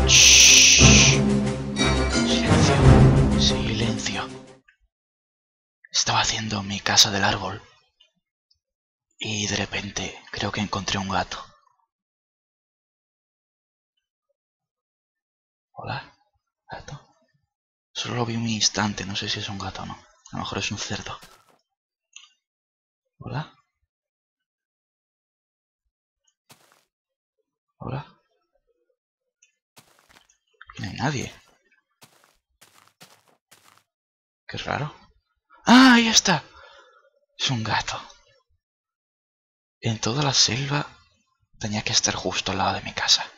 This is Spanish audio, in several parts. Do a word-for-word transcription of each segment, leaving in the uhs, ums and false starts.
Shh. Silencio. Silencio. Estaba haciendo mi casa del árbol. Y de repente creo que encontré un gato. Hola, gato. Solo lo vi un instante, no sé si es un gato o no. A lo mejor es un cerdo. Hola. Hola. No hay nadie. Qué raro. ¡Ah, ahí está! Es un gato. En toda la selva tenía que estar justo al lado de mi casa.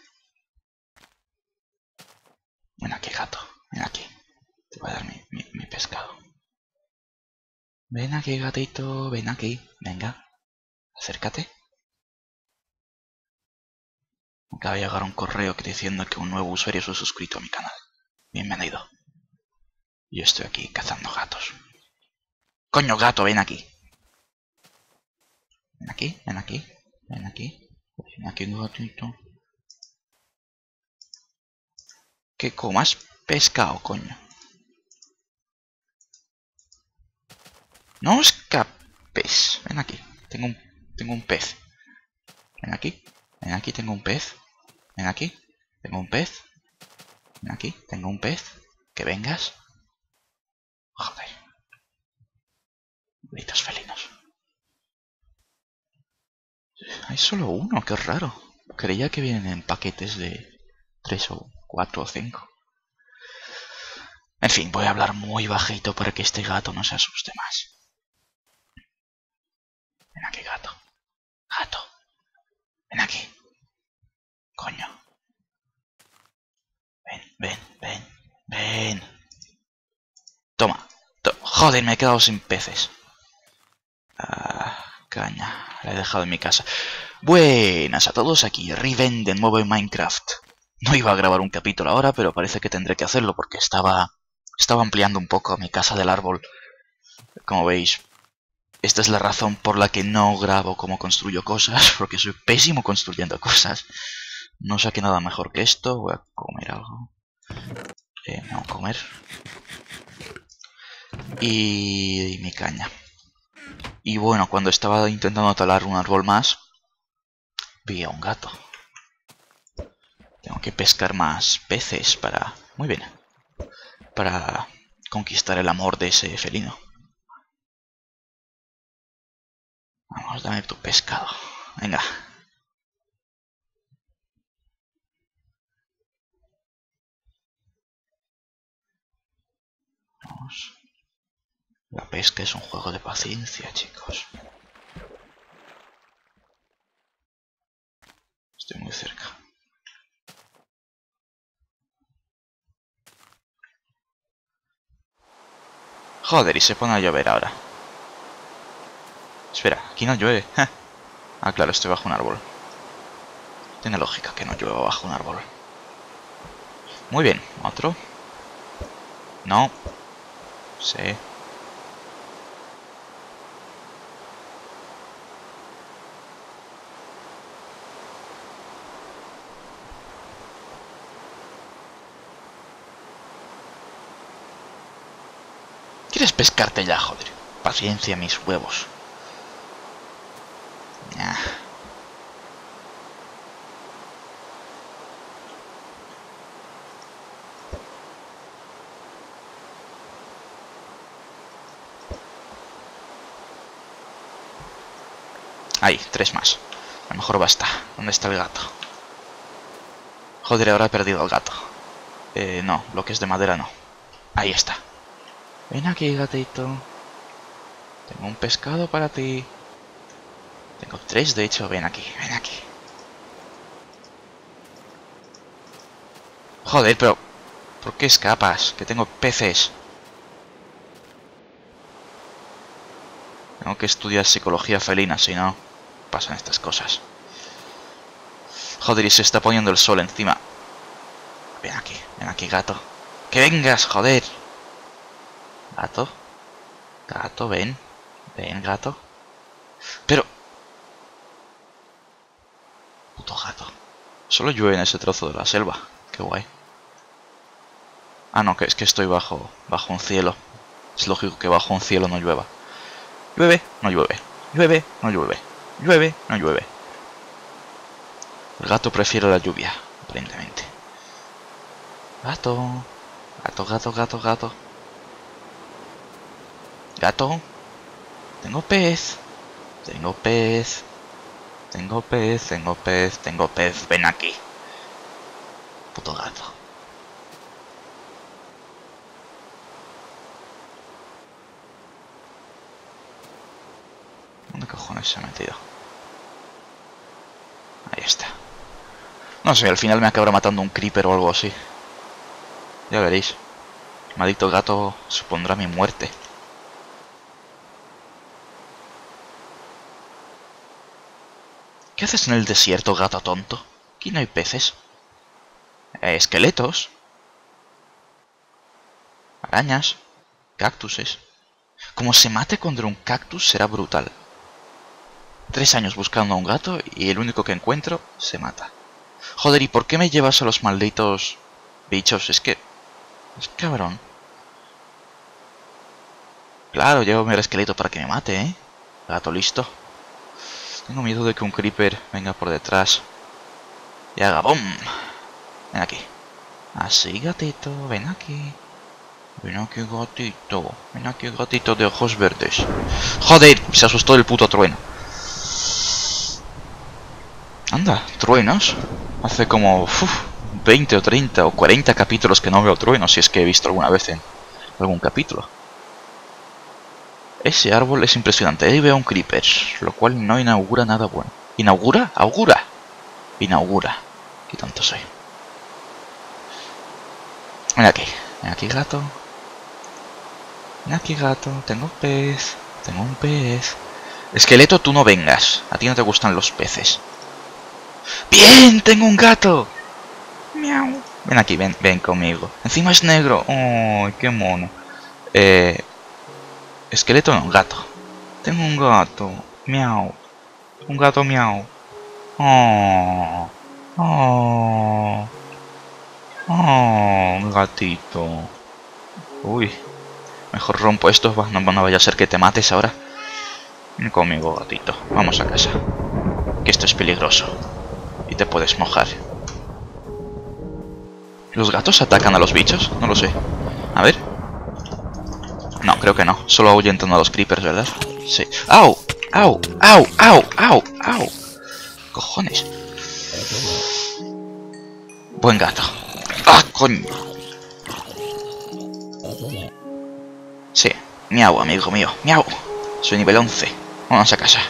Ven aquí, gato. Ven aquí. Te voy a dar mi, mi, mi pescado. Ven aquí, gatito. Ven aquí. Venga. Acércate. Acaba de llegar un correo que diciendo que un nuevo usuario se ha suscrito a mi canal. Bienvenido. Yo estoy aquí cazando gatos. ¡Coño, gato! Ven aquí. Ven aquí, ven aquí. Ven aquí. Ven aquí, gatito. ¿Qué comas? Pescado, coño. No escapes. Ven aquí. Tengo un, tengo un pez. Ven aquí. Ven aquí, tengo un pez. Ven aquí. Tengo un pez. Ven aquí. Tengo un pez. Que vengas. Joder. Malditos felinos. Hay solo uno, qué raro. Creía que vienen en paquetes de tres o cuatro o cinco. En fin, voy a hablar muy bajito para que este gato no se asuste más. Ven aquí, gato. Gato. Ven aquí. Coño. Ven, ven, ven. Ven. Toma. To Joder, me he quedado sin peces. Ah, caña. La he dejado en mi casa. Buenas a todos, aquí Riven de nuevo en Minecraft. No iba a grabar un capítulo ahora, pero parece que tendré que hacerlo porque estaba... Estaba ampliando un poco mi casa del árbol. Como veis, esta es la razón por la que no grabo cómo construyo cosas, porque soy pésimo construyendo cosas. No saqué nada mejor que esto. Voy a comer algo. Eh, no, comer. Y... y mi caña. Y bueno, cuando estaba intentando talar un árbol más, vi a un gato. Tengo que pescar más peces para... Muy bien. Para conquistar el amor de ese felino. Vamos, dame tu pescado. Venga. Vamos. La pesca es un juego de paciencia, chicos. Estoy muy cerca. Joder, y se pone a llover ahora. Espera, aquí no llueve. Ah, claro, estoy bajo un árbol. Tiene lógica que no llueva bajo un árbol. Muy bien, otro. No. Sí. ¿Quieres pescarte ya, joder? Paciencia, mis huevos. Nah. Ahí, tres más. A lo mejor basta. ¿Dónde está el gato? Joder, ahora he perdido al gato. Eh, no, bloques de madera no. Ahí está. Ven aquí, gatito. Tengo un pescado para ti. Tengo tres, de hecho. Ven aquí, ven aquí. Joder, pero... ¿por qué escapas? Que tengo peces. Tengo que estudiar psicología felina, si no... pasan estas cosas. Joder, y se está poniendo el sol encima. Ven aquí, ven aquí, gato. ¡Que vengas, joder! Gato. Gato, ven. Ven, gato. Pero... puto gato. Solo llueve en ese trozo de la selva. Qué guay. Ah, no, que es que estoy bajo, bajo un cielo. Es lógico que bajo un cielo no llueva. Llueve, no llueve. Llueve, no llueve. Llueve, no llueve. El gato prefiere la lluvia, aparentemente. Gato. Gato, gato, gato, gato. Gato. Tengo pez. Tengo pez. Tengo pez, tengo pez, tengo pez. Ven aquí. Puto gato. ¿Dónde cojones se ha metido? Ahí está. No sé, al final me acabará matando un creeper o algo así. Ya veréis. El maldito gato supondrá mi muerte. ¿Qué haces en el desierto, gato tonto? Aquí no hay peces. Eh, esqueletos. Arañas. Cactuses. Como se mate contra un cactus será brutal. Tres años buscando a un gato y el único que encuentro se mata. Joder, ¿y por qué me llevas a los malditos bichos? Es que... Es cabrón. Claro, llévame el esqueleto para que me mate, ¿eh? Gato listo. Tengo miedo de que un creeper venga por detrás y haga ¡bum! Ven aquí. Así, gatito, ven aquí. Ven aquí, gatito. Ven aquí, gatito de ojos verdes. ¡Joder! Se asustó el puto trueno. Anda, truenos. Hace como uf, veinte o treinta o cuarenta capítulos que no veo truenos, si es que he visto alguna vez en algún capítulo. Ese árbol es impresionante. Ahí veo un creeper, lo cual no inaugura nada bueno. ¿Inaugura? ¿Augura? Inaugura. Qué tonto soy. Ven aquí. Ven aquí, gato. Ven aquí, gato. Tengo un pez. Tengo un pez. Esqueleto, tú no vengas. A ti no te gustan los peces. ¡Bien! ¡Tengo un gato! Miau. Ven aquí, ven, ven conmigo. Encima es negro. ¡Oh, qué mono! Eh... Esqueleto no, gato. Tengo un gato. Miau. Un gato miau. Oh. Oh. Oh, un gatito. Uy. Mejor rompo esto. No, no vaya a ser que te mates ahora. Ven conmigo, gatito. Vamos a casa. Que esto es peligroso. Y te puedes mojar. ¿Los gatos atacan a los bichos? No lo sé. A ver. No, creo que no. Solo ahuyentan a los creepers, ¿verdad? Sí. ¡Au! ¡Au! ¡Au! ¡Au! ¡Au! ¡Au! Cojones. Buen gato. ¡Ah, coño! Sí. Miau, amigo mío. Miau. Soy nivel once. Vamos a casa.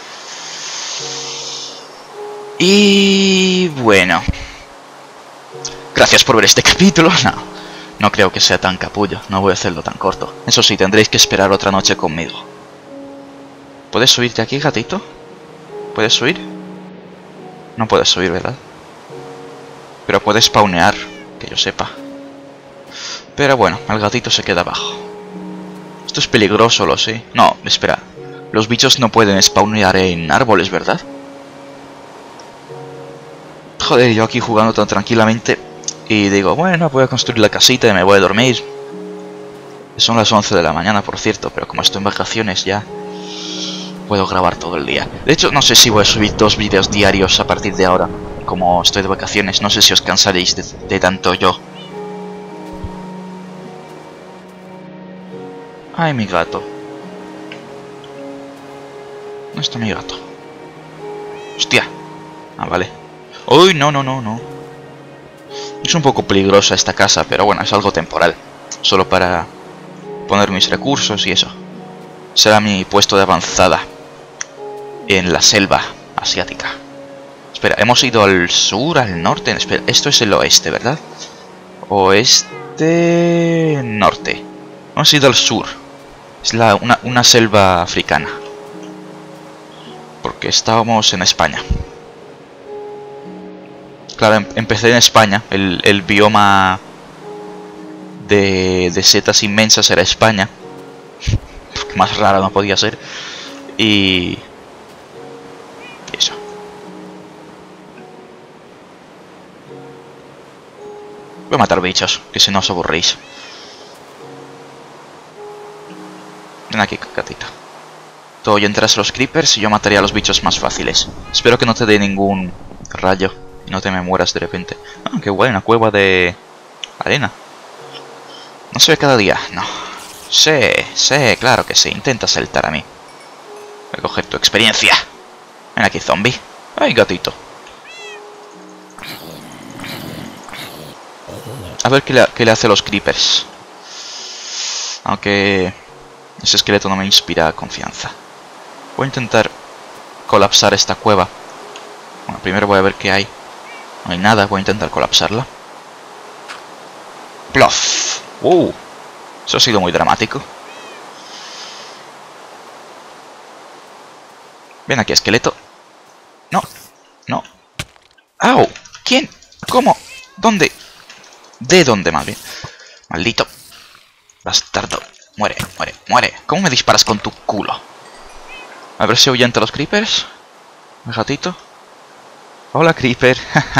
Y... bueno. Gracias por ver este capítulo. No, no creo que sea tan capullo. No voy a hacerlo tan corto. Eso sí, tendréis que esperar otra noche conmigo. ¿Puedes subirte aquí, gatito? ¿Puedes subir? No puedes subir, ¿verdad? Pero puedes spawnear, que yo sepa. Pero bueno, el gatito se queda abajo. Esto es peligroso, lo sé. No, espera. Los bichos no pueden spawnear en árboles, ¿verdad? Joder, yo aquí jugando tan tranquilamente. Y digo, bueno, voy a construir la casita y me voy a dormir. Son las once de la mañana, por cierto, pero como estoy en vacaciones ya puedo grabar todo el día. De hecho, no sé si voy a subir dos vídeos diarios a partir de ahora. Como estoy de vacaciones, no sé si os cansaréis de, de tanto yo. Ay, mi gato. ¿Dónde está mi gato? Hostia. Ah, vale. Uy, no, no, no, no. Es un poco peligrosa esta casa, pero bueno, es algo temporal. Solo para poner mis recursos y eso. Será mi puesto de avanzada en la selva asiática. Espera, hemos ido al sur, al norte. Espera, esto es el oeste, ¿verdad? Oeste... norte. Hemos ido al sur. Es la, una, una selva africana. Porque estábamos en España. Claro, em empecé en España. El, el bioma de, de setas inmensas era España. Más raro no podía ser. Y... eso. Voy a matar bichos, que si no os aburrís. Ven aquí, gatito. Tú entras a los creepers y yo mataría a los bichos más fáciles. Espero que no te dé ningún rayo y no te me mueras de repente. Ah, qué guay, una cueva de arena. No se ve cada día, no. Sí, sí, claro que sí. Intenta saltar a mí. Voy a coger tu experiencia. Ven aquí, zombie. Ay, gatito. A ver qué le, qué le hace a los creepers. Aunque ese esqueleto no me inspira confianza. Voy a intentar colapsar esta cueva. Bueno, primero voy a ver qué hay. No hay nada, voy a intentar colapsarla. ¡Plof! ¡Uh! Eso ha sido muy dramático. Ven aquí, esqueleto. No, no. ¡Au! ¿Quién? ¿Cómo? ¿Dónde? ¿De dónde, más bien? Maldito bastardo. Muere, muere, muere. ¿Cómo me disparas con tu culo? A ver si ahuyenta los creepers. ¿El gatito? Hola, creeper.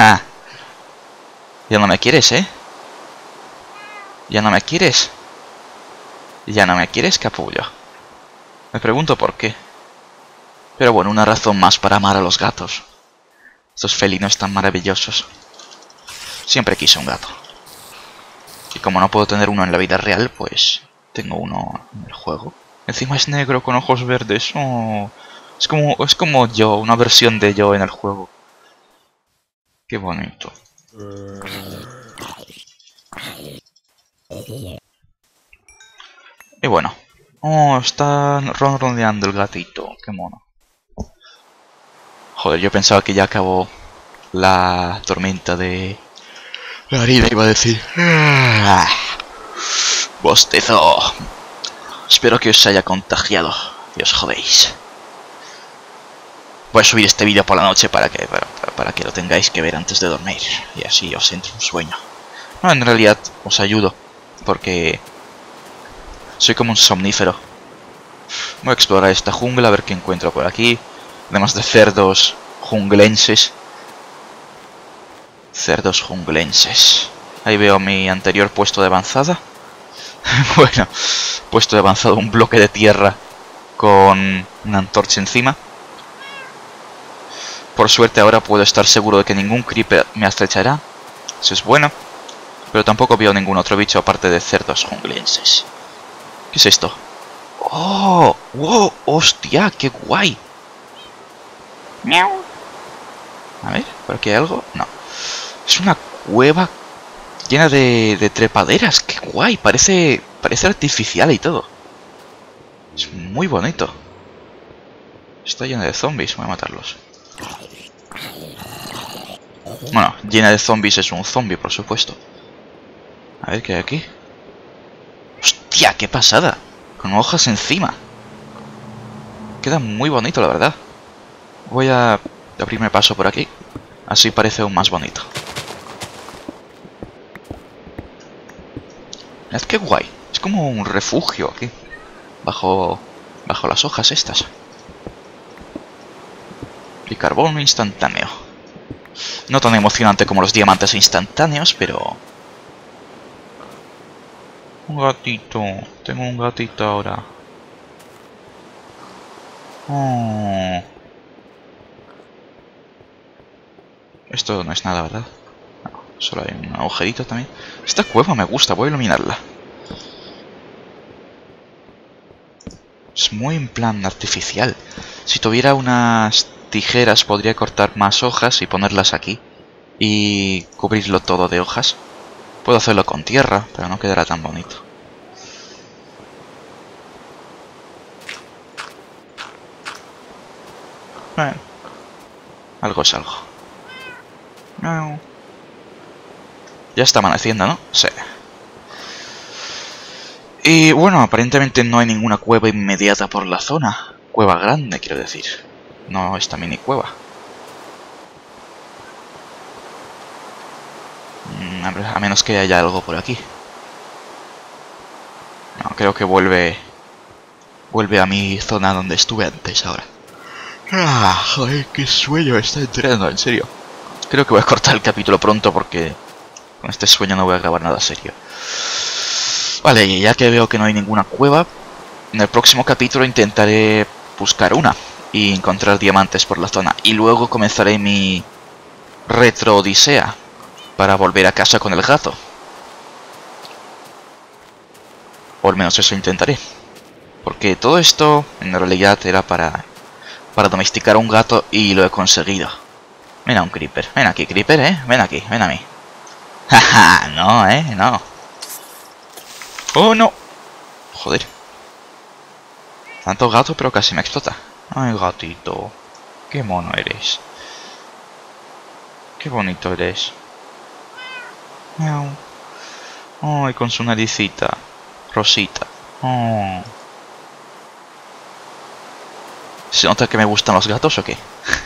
Ya no me quieres, ¿eh? Ya no me quieres. Ya no me quieres, capullo. Me pregunto por qué. Pero bueno, una razón más para amar a los gatos. Estos felinos tan maravillosos. Siempre quise un gato. Y como no puedo tener uno en la vida real, pues tengo uno en el juego. Encima es negro con ojos verdes. Oh, es como, es como yo, una versión de yo en el juego. Qué bonito. Y bueno. Oh, está ronroneando el gatito. Qué mono. Joder, yo pensaba que ya acabó la tormenta de la harina, iba a decir. Ah, bostezo. Espero que os haya contagiado y os jodéis. Voy a subir este vídeo por la noche para que para, para que lo tengáis que ver antes de dormir. Y así os entre un sueño. No, en realidad os ayudo. Porque soy como un somnífero. Voy a explorar esta jungla, a ver qué encuentro por aquí. Además de cerdos junglenses. Cerdos junglenses. Ahí veo mi anterior puesto de avanzada. Bueno, puesto de avanzado un bloque de tierra con una antorcha encima. Por suerte ahora puedo estar seguro de que ningún creeper me acechará. Eso es bueno. Pero tampoco veo ningún otro bicho aparte de cerdos junglenses. ¿Qué es esto? ¡Oh! ¡Wow! ¡Hostia! ¡Qué guay! ¡Miau! A ver, ¿por aquí hay algo? No. Es una cueva llena de, de trepaderas. ¡Qué guay! Parece, parece artificial y todo. Es muy bonito. Está llena de zombies. Voy a matarlos. Bueno, llena de zombies es un zombie, por supuesto. A ver qué hay aquí. ¡Hostia! ¡Qué pasada! Con hojas encima. Queda muy bonito, la verdad. Voy a abrirme paso por aquí. Así parece aún más bonito. Mirad qué guay. Es como un refugio aquí. Bajo, bajo las hojas estas. Y carbón instantáneo. No tan emocionante como los diamantes instantáneos, pero... Un gatito. Tengo un gatito ahora. Oh. Esto no es nada, ¿verdad? No, solo hay un agujerito también. Esta cueva me gusta, voy a iluminarla. Es muy en plan artificial. Si tuviera unas tijeras podría cortar más hojas y ponerlas aquí. Y cubrirlo todo de hojas. Puedo hacerlo con tierra, pero no quedará tan bonito. Bueno, algo es algo. No. Ya está amaneciendo, ¿no? Sí. Y bueno, aparentemente no hay ninguna cueva inmediata por la zona. Cueva grande, quiero decir. No esta mini cueva. A menos que haya algo por aquí. No, creo que vuelve... Vuelve a mi zona donde estuve antes ahora. Ah, joder, qué sueño está entrando, en serio. Creo que voy a cortar el capítulo pronto porque... Con este sueño no voy a grabar nada serio. Vale, y ya que veo que no hay ninguna cueva, en el próximo capítulo intentaré buscar una y encontrar diamantes por la zona. Y luego comenzaré mi retro odisea para volver a casa con el gato. O al menos eso intentaré. Porque todo esto en realidad era para, para domesticar a un gato y lo he conseguido. Ven a un creeper. Ven aquí, creeper, eh. Ven aquí, ven a mí. Jaja, no, eh, no. Oh, no. Joder. Tanto gato, pero casi me explota. Ay, gatito. Qué mono eres. Qué bonito eres. Miau. Ay, con su naricita. Rosita. Oh. ¿Se nota que me gustan los gatos o qué?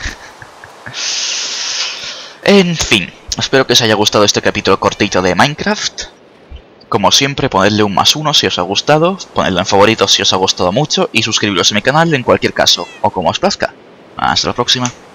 En fin. Espero que os haya gustado este capítulo cortito de Minecraft. Como siempre, ponedle un más uno si os ha gustado, ponedlo en favoritos si os ha gustado mucho y suscribiros a mi canal en cualquier caso, o como os plazca. Hasta la próxima.